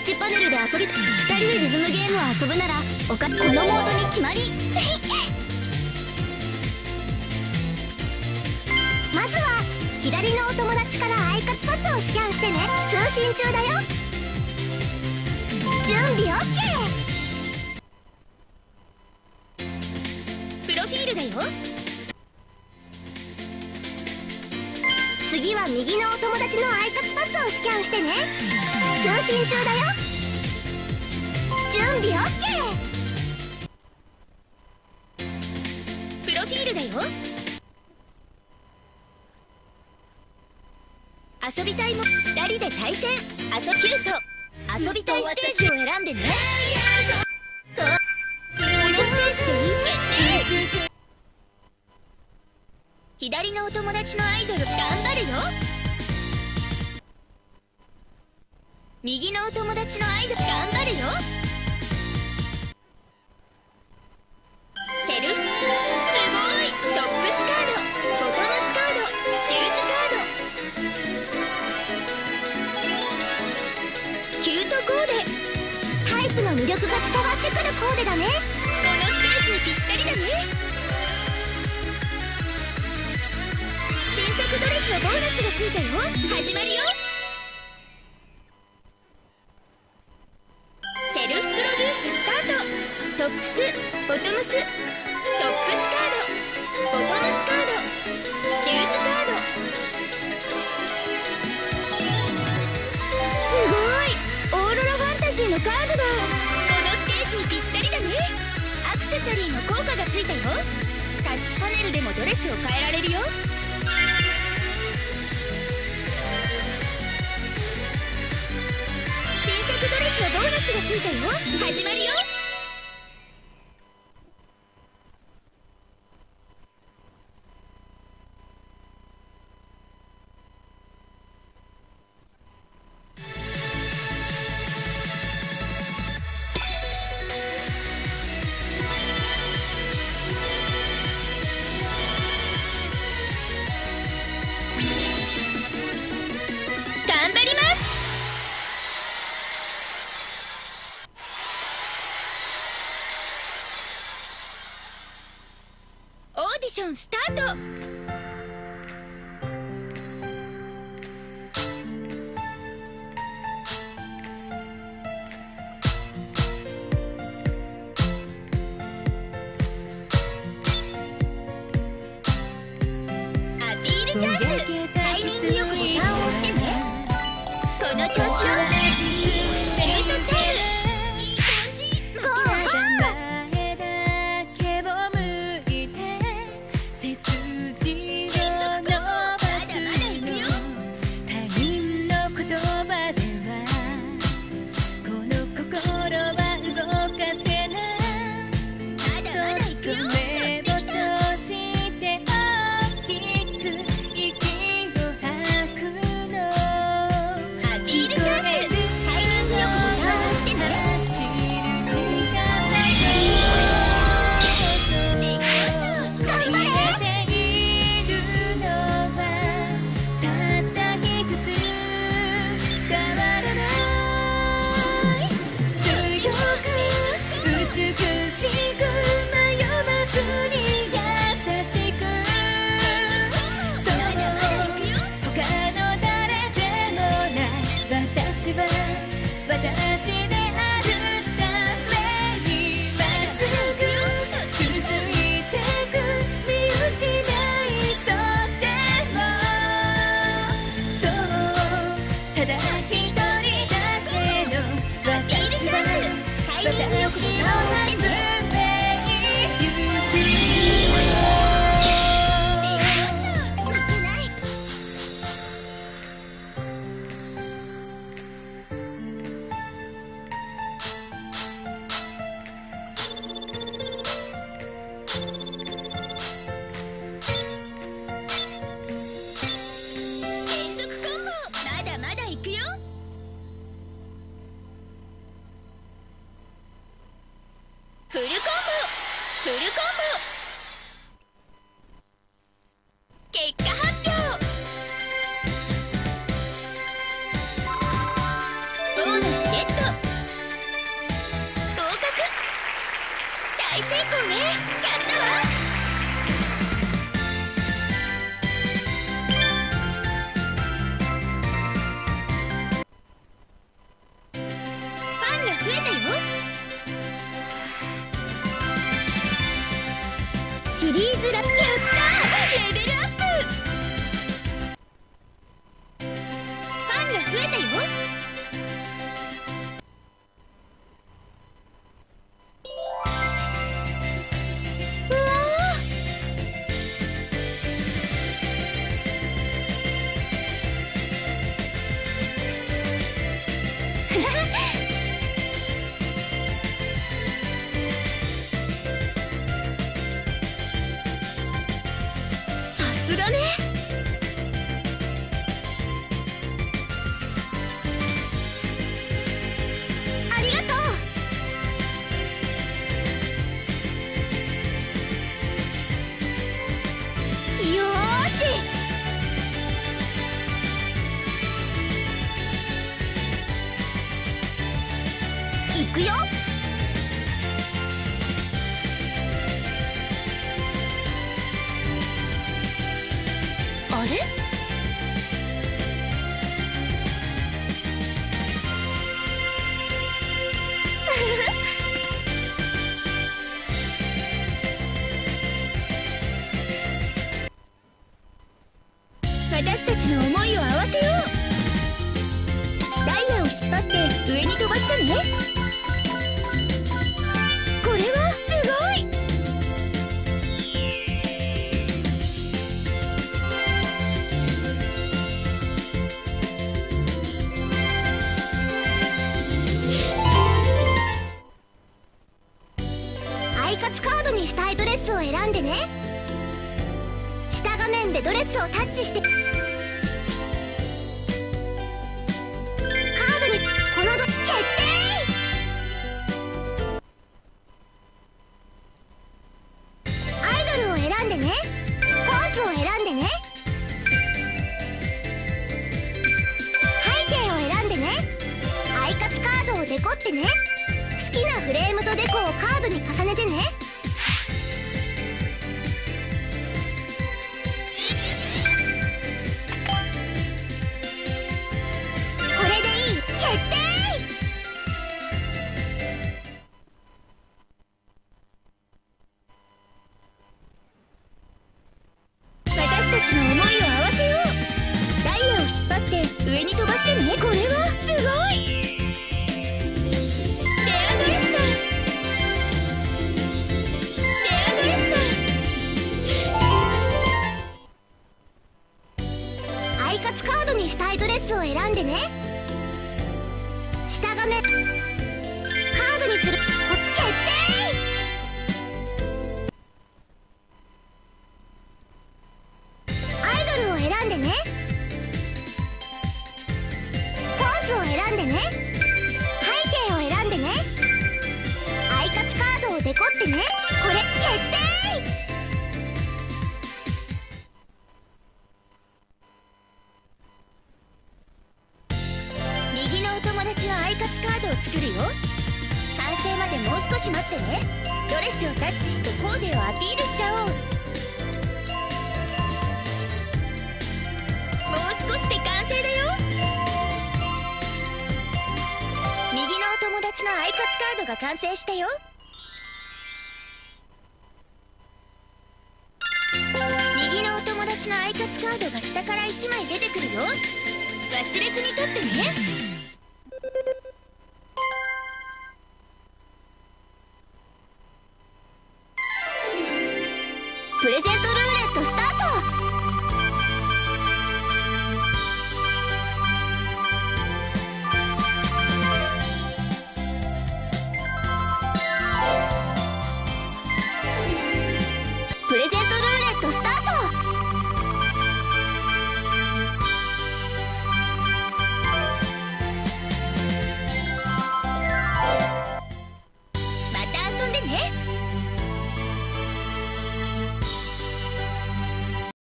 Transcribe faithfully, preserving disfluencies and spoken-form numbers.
チパネルで遊び、ふたりでリズムゲームを遊ぶならおかこのモードに決まりまずは左のお友達からアイカツパスをスキャンしてね。通信中だよ。準備 オーケー。プロフィールだよ。次は右のお友達のアイカツパスをスキャンしてね。通信中だよ。準備 オーケー。プロフィールだよ。遊びたいもふたりで対戦。遊びキュート。遊びたいステージを選んでね。とこのステージでいい決定。左のお友達のアイドル頑張るよ。右のお友達のアイドル頑張るよ。セルフすごいトップスカード、ボトムスカード、シューズカード、キュートコーデ。タイプの魅力が伝わってくるコーデだね。このステージにぴったりだね。新作ドレスのボーナスがついたよ。始まるよ。セルフプロデューススタート。トップス、ボトムス、トップスカード、ボトムスカード、シューズカード。すごいオーロラファンタジーのカードだ。このステージにぴったりだね。アクセサリーの効果がついたよ。タッチパネルでもドレスを変えられるよ。ドレスのボーナスがついたよ。始まるよ。頑張ります。オーディションスタート。アピールチャンス。タイミングよくボタンを押してね。この調子よ。キュートチャーム。いい感じ。ゴーゴー。アピールチャンス。 したよ。うわさすがね。ありがとう。よーし。行くよ。あれ？私たちの思いを合わせよう。ダイヤを引っ張って上に飛ばしてね。これはすごい。アイカツカードにしたいドレスを選んでね。下画面でドレスをタッチして、カードにこのド決定。アイドルを選んでね。ポーズを選んでね。背景を選んでね。アイカツカードをデコってね。好きなフレームとデコをカードに重ねてね。これでいい。決定。私たちの思いを合わせよう。ダイヤを引っ張って上に飛ばしてね。これはすごい。レアドレスだ。レアドレスだ。アイカツカードにしたいドレスを選んでね。下画面カードにする。決定。アイドルを選んでね。ポーズを選んでね。背景を選んでね。アイカツカードをデコってね。これ決定。右のお友達のアイカツカードを作るよ。完成までもう少し待ってね。ドレスをタッチしてコーデをアピールしちゃおう。もう少しで完成だよ。右のお友達のアイカツカードが完成したよ。右のお友達のアイカツカードが下からいちまい出てくるよ。忘れずに取ってね。